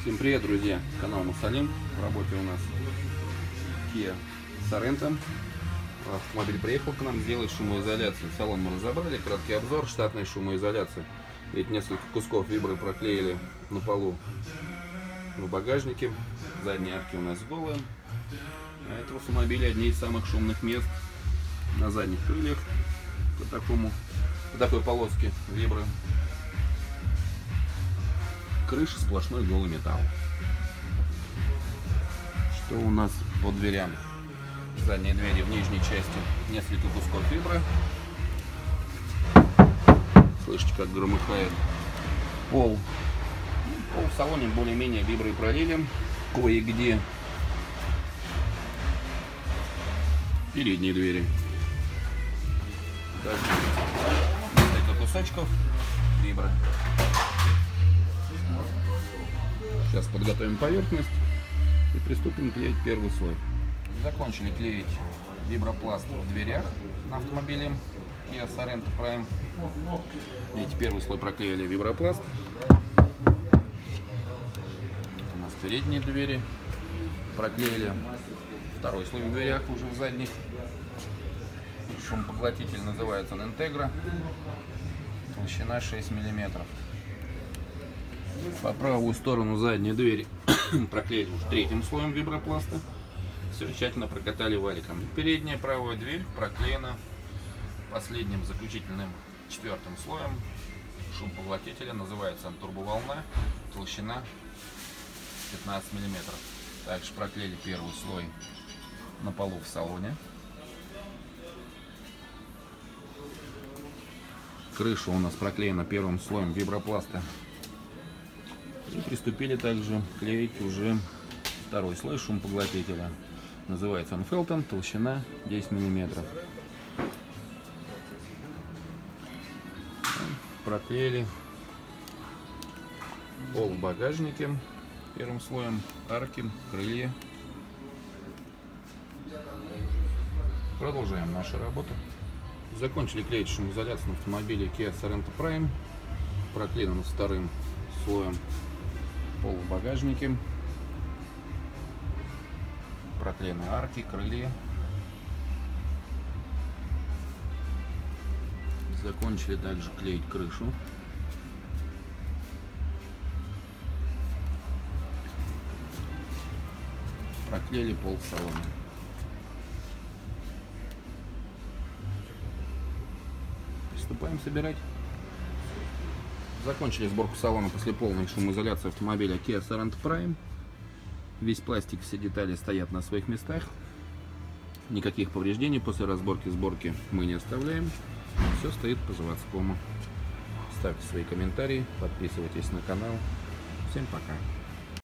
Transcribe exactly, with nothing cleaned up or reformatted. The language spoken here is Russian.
Всем привет, друзья! Канал Мусалим. В работе у нас Kia Sorento. Автомобиль приехал к нам сделать шумоизоляцию. Салон мы разобрали, краткий обзор, штатная шумоизоляция. Ведь несколько кусков вибры проклеили на полу в багажнике. Задние арки у нас голые. А это в автомобиле одни из самых шумных мест на задних крыльях. По такому, по такой полоске вибры. Крыша сплошной голый металл. Что у нас по дверям? Задние двери в нижней части несколько кусков вибры. Слышите, как громыхает пол. Пол в салоне более-менее виброй пролили. Кое-где передние двери. Также несколько кусочков вибры. Сейчас подготовим поверхность и приступим клеить первый слой. Закончили клеить вибропласт в дверях на автомобиле Kia Sorento Prime. Видите, первый слой проклеили вибропласт. У нас передние двери проклеили. Второй слой в дверях уже в задних. Шумопоглотитель называется Integra. Толщина шесть миллиметров. По правую сторону задней двери проклеили уже третьим слоем вибропласта. Все тщательно прокатали валиком. Передняя правая дверь проклеена последним заключительным четвертым слоем шумопоглотителя. Называется он турбоволна. Толщина пятнадцать миллиметров. Также проклеили первый слой на полу в салоне. Крыша у нас проклеена первым слоем вибропласта. И приступили также клеить уже второй слой шумопоглотителя. Называется он Фелтон, толщина десять миллиметров. Проклеили пол в багажнике первым слоем, арки, крылья. Продолжаем нашу работу. Закончили клеить шумоизоляцию на автомобиле Kia Sorento Prime. Проклеено с вторым слоем пол в багажнике. Проклеены арки, крылья. Закончили также клеить крышу. Проклеили пол в салоне. Приступаем собирать. Закончили сборку салона после полной шумоизоляции автомобиля Kia Sorento Prime. Весь пластик, все детали стоят на своих местах. Никаких повреждений после разборки сборки мы не оставляем. Все стоит по заводскому. Ставьте свои комментарии, подписывайтесь на канал. Всем пока!